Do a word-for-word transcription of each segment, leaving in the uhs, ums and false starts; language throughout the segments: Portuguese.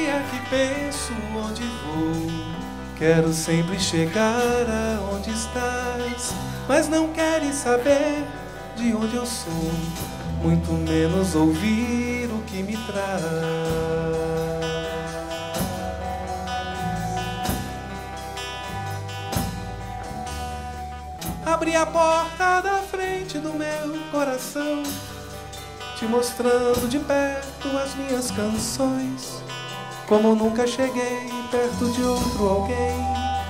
dia que penso onde vou, quero sempre chegar aonde estás, mas não queres saber de onde eu sou, muito menos ouvir o que me traz. Abri a porta da frente do meu coração, te mostrando de perto as minhas canções, como nunca cheguei perto de outro alguém.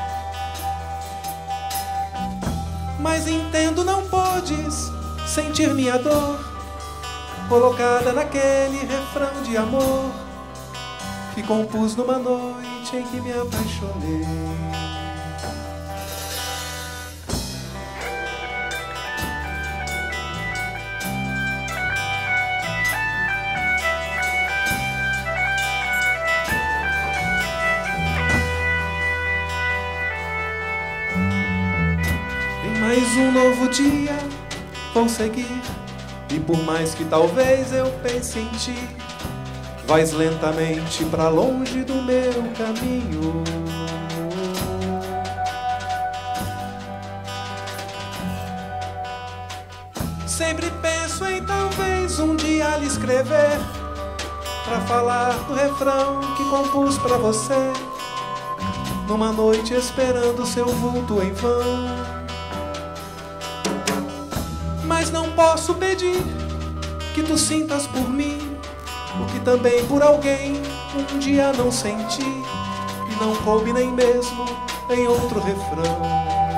Mas entendo, não podes sentir minha dor, colocada naquele refrão de amor que compus numa noite em que me apaixonei. Mais um novo dia vou seguir, e por mais que talvez eu pense em ti, vais lentamente pra longe do meu caminho. Sempre penso em talvez um dia lhe escrever, pra falar do refrão que compus pra você, numa noite esperando seu vulto em vão. Mas não posso pedir que tu sintas por mim o que também por alguém um dia não senti, e não coube nem mesmo em outro refrão.